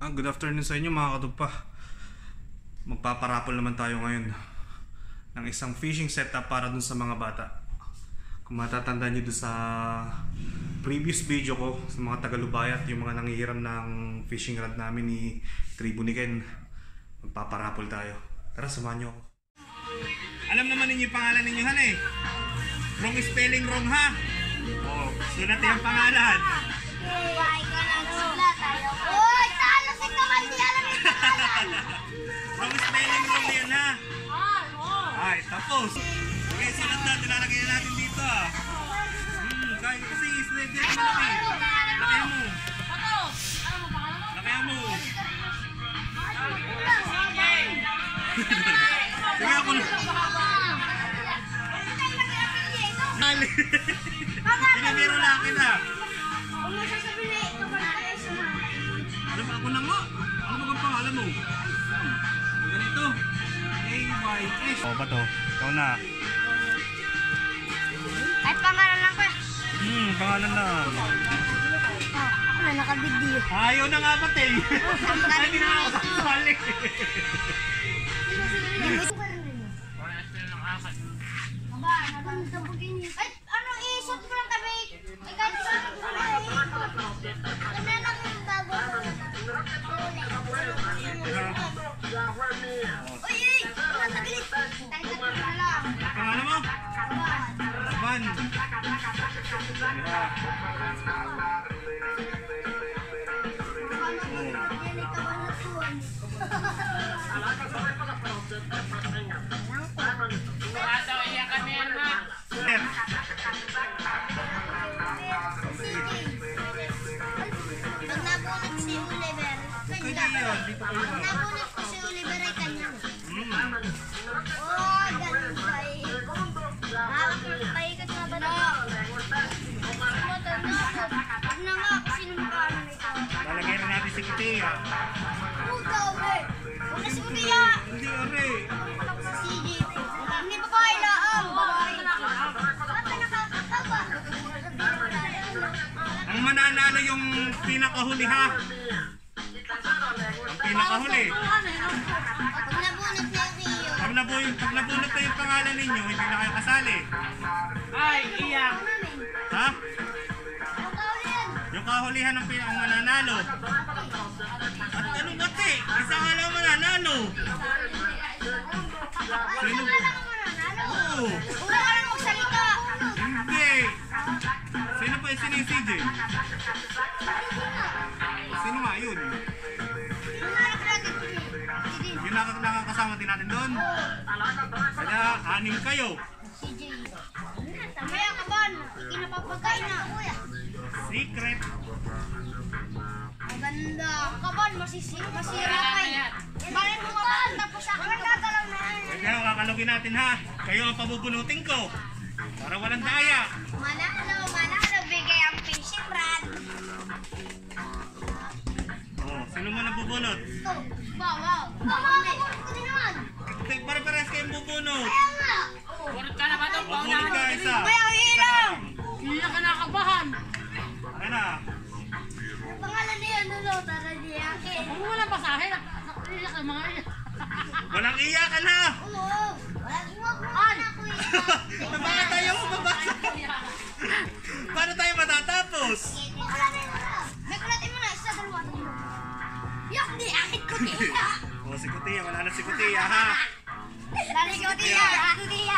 Good afternoon sa inyo mga katugpa. Magpaparapol naman tayo ngayon ng isang fishing setup para dun sa mga bata. Kung matatandaan nyo dun sa previous video ko sa mga Tagalubayat, yung mga nangihiram ng fishing rod namin ni Tribu ni Ken, magpaparapol tayo. Tara, samahan nyo ako. Alam naman ninyo yung pangalan ninyo, han eh. Wrong spelling wrong, ha? Oh, sulat yung pangalan. Wrong spelling wrong yan, ha? Ay, tapos. Okay, sulat na. Tinalagay na natin dito, ha? Kaya kasi slide yan malaki. Lakayan mo. Lakayan mo. Sige ako na. Mali. Pinibiro lang akin, ha? Alam mo, ako na nga. Ano ba ang pangalan mo? Ganito. A-Y-S. O ba to? Ikaw na. Ay, pangalan lang ko. Pangalan lang. Ako na nakabidyo. Ayaw na nga ba't eh. Hindi na ako sasali. Ay, ano i-shot mo lang kami? Ay, kahit i-shot mo lang kami. Ano lang yung bago? Uy, uy! Mataglit! Tangkat mo na lang. Pangalan mo? Ban. Nabunot ko si Oliver ay kanya. Oh, ganun ba eh. Paikot na ba na? Huwag na nga, kasi nung makaano na ito. Lalagay na natin si Kutia. Huwag daw eh. Huwag na si Kutia. Hindi, ore. Ako sa CJ. Hindi pa kailaan. Bakit nakakataba? Ang mananalo yung pinakahuli, ha? Pinakahuli. Pag nabunot na yung iyo. Pag nabunot na yung pangalan ninyo, hindi na kayo kasali. Ay, iyak! Ha? Ang kaulian. Yung kahulihan ng pinakang mananalo. At anong bati? Isa nga lang mananalo. Sino? Wala ka mananalo. Oo. Wala ka lang magsalita. Hindi. Sino pa yung CJ? Sino nga yun? Yung nakakasama din natin doon. Kaya, 6 kayo. CJ. Tamaya ka ba? Kinapapagkain na. Secret. Ang ganda. Kaban, masira kay. Bakit mo tapos ako nagkagalaw na yan? Kaya kakalugin natin, ha. Kayo ang pabubunutin ko. Para walang daya. Manalo, bigay ang fishing rod. Oh, sino man ang bubunot? Ito. Wow. Mabunot ko din naman. Pare-pares kayong bubunot. Kaya nga. Burot ka na ba ito? Bubunot ka isa. Kaya hilang. Iyak ka nakabahan! Ayan na. Ang pangalan niya, Nuno, tara niya. Huwag mo walang pasahe. Iyak ang mga iyak. Walang iyakan, ha. Oo. Walang iwag mo na ako Bakit tayo mababasa? Paano tayo matatapos? May kulatin mo na, isa, dalawa, tatlo. Yak, di, akit ko niya. Oh, si Kutia. Wala na si Kutia, ha. Lari ko niya, ako niya.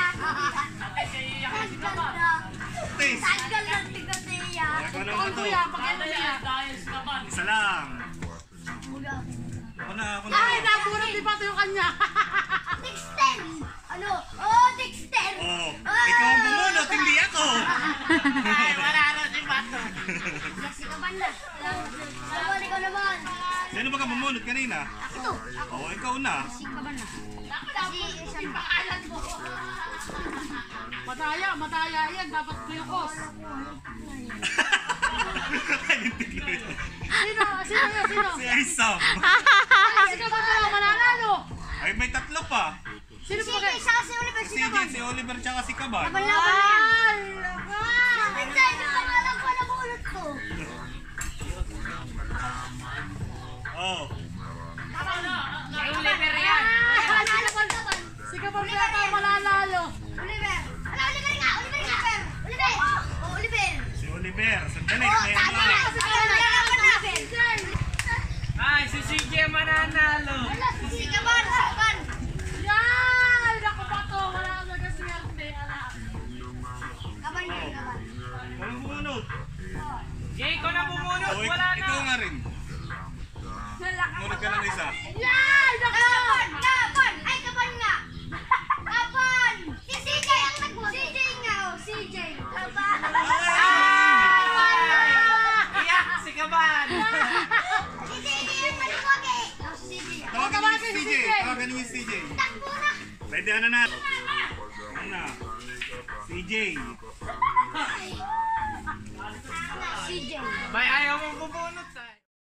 Tis. Tagal lang si ko niya. Ako naman to. Isa lang. Ako na. Ay, nabunot di ba ito yung kanya? Dexter! Ano? Oh, Dexter! Oh, ikaw ang bumunot, hindi ako. Ay, wala na si Bato. Kasi ka ba na? Naman, ikaw naman. Sino ba ka bumunot kanina? Ito. Oo, ikaw na. Kasi ka ba na? Kasi isang pangalan mo. Mataya yan. Dapat pilokos. Sino? Si Aisam. Kasi ka ba ito mananalo? Ay, may 3 pa. Sino Si pa kayo? isa kasi Oliver, Si sino ba? si Oliver tsaka si Kaban. Laban-laban na yan. Ay, Bakit sa'yo yung pangalan ko na bulot ko? Oh. Oliver yan. Si Kapal yata mananalo. Oliver. Ala, Oliver nga. Oliver nga. Oliver. Oh, Oliver. Si Oliver. Sandali. Oh, Kaya tama nga. na. Kasi kailangan na. Ay, si CJ mananalo. Si Kaban. Si Kaban. Yan! Ako pa to. Wala ka nagkaswerte. Kaban yan. Kaban. Walang bumunot. Jay, ko na bumunot. Oh, Wala na. ikaw nga rin. Munot ka ng isa. Yan! Kaban. Kaban. Ay, Kaban nga. Kaban. Si CJ ang nagbuhat. CJ nga. Oh, CJ. Kaban. Iyak si Kaban. Si CJ yung maluwag eh. Oh, si CJ. Tawagan niyo si CJ. Tawagan niyo si CJ. Takbo na. Pwede ano na. Ano na. CJ. CJ. Bay, ayaw mong bumunot tayo.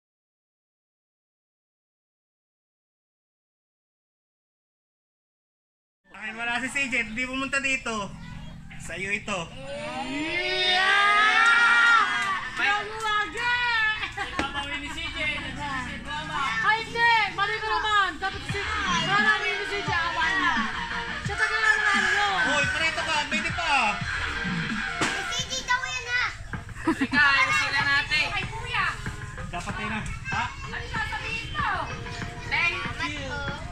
Ay, wala si CJ. Hindi pumunta dito. Sa'yo ito. Bay, Lagi! ipapawin ni CJ. Nagsisid drama. Ay, hindi! Mali ko naman! Dapat si... Wala rin si Jawan niya. Siya tagal lang nanalo. Hoy, preto ka. Pwede pa. Si CJ daw yan ha. Halika, ayos sila natin. Ay, kuya! Dapat tayo na. Ha? Ano sasabihin mo? Thank you.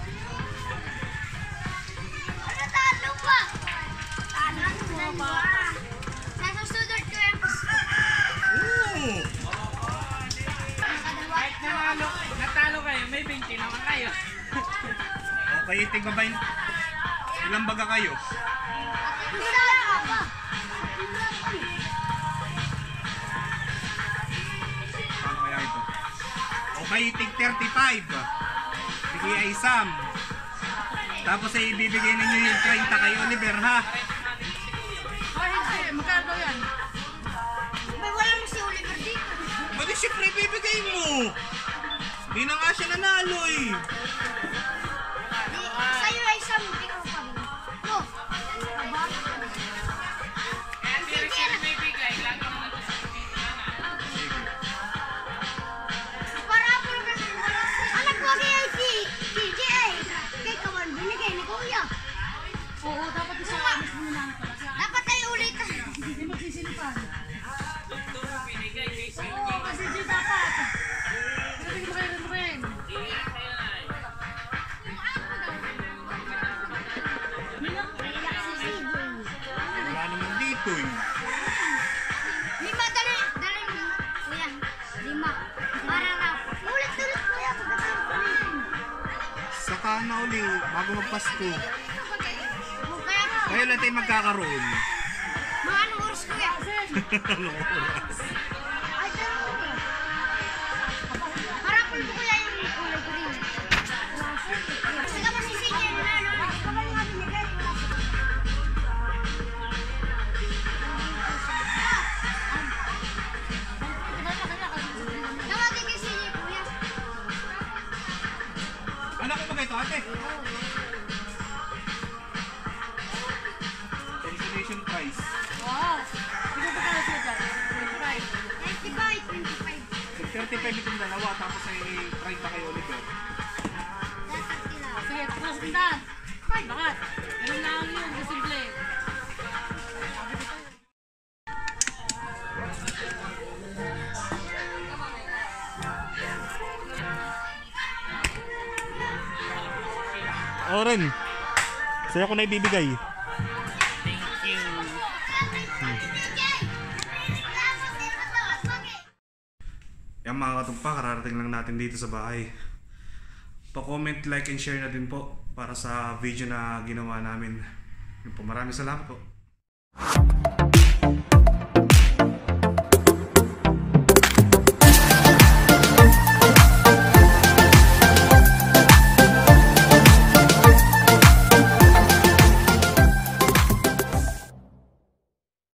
Ano talo ba? Talo ba? Nasa student ko yung Oo. Kahit natalo kayo, may 20 naman kayo. Okay, tigba ba yun? Ilang baga kayo? Paano kaya ito? Okay, tig 35. Bigay ay Sam. Tapos ay ibibigay ninyo yung 30 kay Oliver, ha? Ay, hindi. Magkano daw yan? May wala mo si Oliver dito. Bakit siyempre ibibigay mo? Hindi na nga siya nanalo eh. Sa'yo ay isang ikaw pa. No. Kaya hindi rin sila may bigay. Lagi na natin sa Para ako naman wala. Anak ko kaya si CJ ay. Kay Kawan, binigay ni Kuya. Oo, dapat isa amis mo na pala. Dapat ay ulit. Hindi magsisilipan. Tugtog binigay kay CJ. Oo, kasi di dapat. Sabi ko kayo rin. Iyak kayo na. Iyak si CJ. Wala naman dito eh. Lima, dali mo. Kuya, 5. Para na. Ulit Kuya. Pagkatapos. Saka na uli, bago magpasko. Kaya mo. Kaya lang tayo magkakaroon. Mga anong oras Kuya? Anong oras? Ay, pero Kuya. Harapin ko Kuya yung kulay green. Kasi ka ba si CJ nanalo? Kapag nga binigay. Tawagin kay CJ Kuya. Ano ko ba ito, ate? Consolation prize. Wow! Hindi ko ba sila dyan? 25. 35 itong dalawa, tapos ay 30 kay Oliver. Dapat sila. Sige, tapos pindahan. Bakit? Ganun lang yun, kasimple. Oren, sa'yo ko na ibibigay. Yan mga katugpa, kararating lang natin dito sa bahay. Pa-comment, like, and share na din po para sa video na ginawa namin. Yun po, maraming salamat po.